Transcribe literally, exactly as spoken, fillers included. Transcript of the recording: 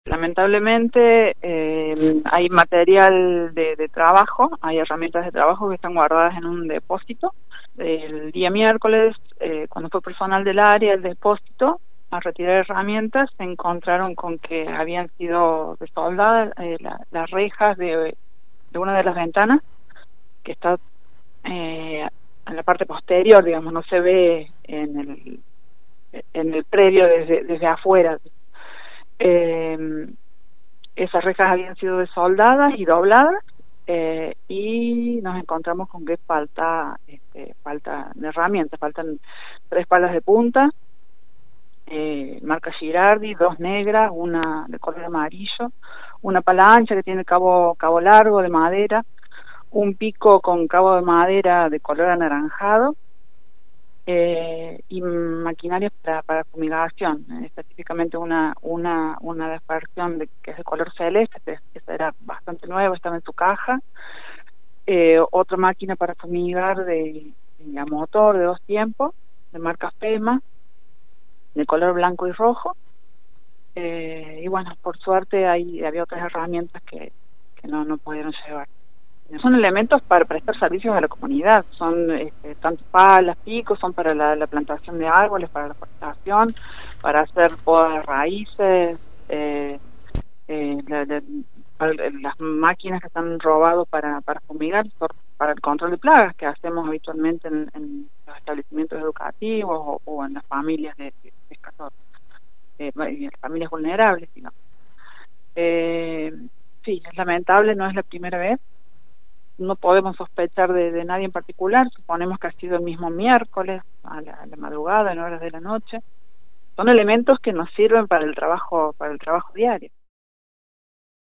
Lamentablemente eh, hay material de, de trabajo, hay herramientas de trabajo que están guardadas en un depósito. El día miércoles, eh, cuando fue personal del área, el depósito, a retirar herramientas, se encontraron con que habían sido desoldadas eh, la, las rejas de, de una de las ventanas, que está eh, en la parte posterior, digamos, no se ve en el, en el predio desde, desde afuera. Eh, esas rejas habían sido desoldadas y dobladas, eh, y nos encontramos con que falta este, falta de herramientas, faltan tres palas de punta, eh, marca Girardi, dos negras, una de color amarillo, una pala ancha que tiene cabo, cabo largo de madera, un pico con cabo de madera de color anaranjado, Eh, y maquinaria para, para fumigación, eh, específicamente una una una dispersión de, que es de color celeste, que esta era bastante nueva, estaba en su caja, eh, otra máquina para fumigar de, de a motor de dos tiempos, de marca FEMA, de color blanco y rojo, eh, y bueno, por suerte hay, había otras herramientas que, que no, no pudieron llevar. Son elementos para prestar servicios a la comunidad, son este, tanto palas, picos, son para la, la plantación de árboles, para la forestación, para hacer podas de raíces, eh, eh, la, la, para las máquinas que están robadas para, para fumigar, para el control de plagas que hacemos habitualmente en, en los establecimientos educativos o, o en las familias de, de pescadores, eh, en las familias vulnerables, digamos. Eh, sí, es lamentable, no es la primera vez. No podemos sospechar de, de nadie en particular, suponemos que ha sido el mismo miércoles, a la, a la madrugada, en horas de la noche. Son elementos que nos sirven para el trabajo, para el trabajo diario.